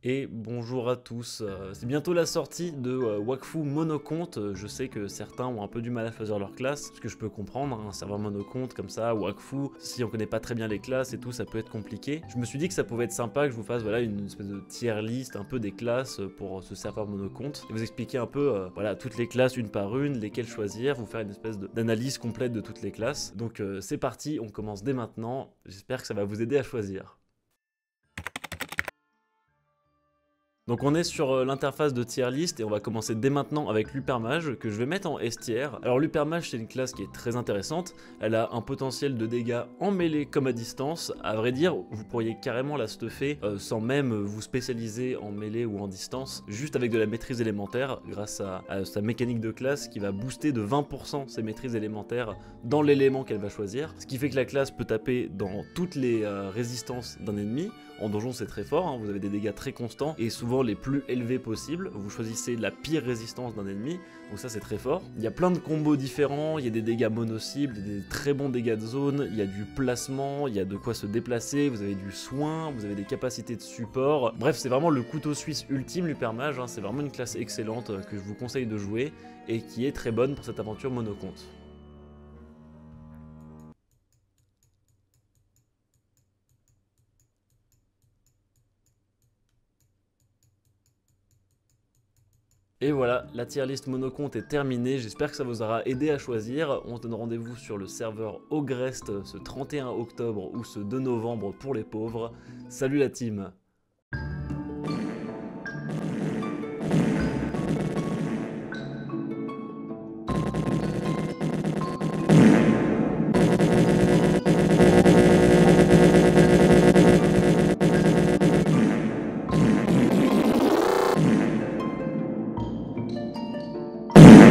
Et bonjour à tous, c'est bientôt la sortie de Wakfu Monocompte. Je sais que certains ont un peu du mal à choisir leur classe, ce que je peux comprendre, hein, un serveur monocompte comme ça, Wakfu, si on connaît pas très bien les classes et tout, ça peut être compliqué. Je me suis dit que ça pouvait être sympa que je vous fasse voilà, une espèce de tier list un peu des classes pour ce serveur monocompte, et vous expliquer un peu voilà, toutes les classes une par une, lesquelles choisir, vous faire une espèce d'analyse complète de toutes les classes. Donc c'est parti, on commence dès maintenant, j'espère que ça va vous aider à choisir. Donc on est sur l'interface de tier list et on va commencer dès maintenant avec l'Upermage que je vais mettre en S tier. Alors l'Upermage c'est une classe qui est très intéressante, elle a un potentiel de dégâts en mêlée comme à distance. À vrai dire, vous pourriez carrément la stuffer sans même vous spécialiser en mêlée ou en distance, juste avec de la maîtrise élémentaire grâce à sa mécanique de classe qui va booster de 20% ses maîtrises élémentaires dans l'élément qu'elle va choisir. Ce qui fait que la classe peut taper dans toutes les résistances d'un ennemi. En donjon c'est très fort, hein, vous avez des dégâts très constants et souvent les plus élevés possibles. Vous choisissez la pire résistance d'un ennemi, donc ça c'est très fort. Il y a plein de combos différents, il y a des dégâts mono-cibles, des très bons dégâts de zone, il y a du placement, il y a de quoi se déplacer, vous avez du soin, vous avez des capacités de support. Bref, c'est vraiment le couteau suisse ultime l'Upermage, hein, c'est vraiment une classe excellente que je vous conseille de jouer et qui est très bonne pour cette aventure monocompte. Et voilà, la tier list monocompte est terminée, j'espère que ça vous aura aidé à choisir. On se donne rendez-vous sur le serveur Ogrest ce 31 octobre ou ce 2 novembre pour les pauvres. Salut la team!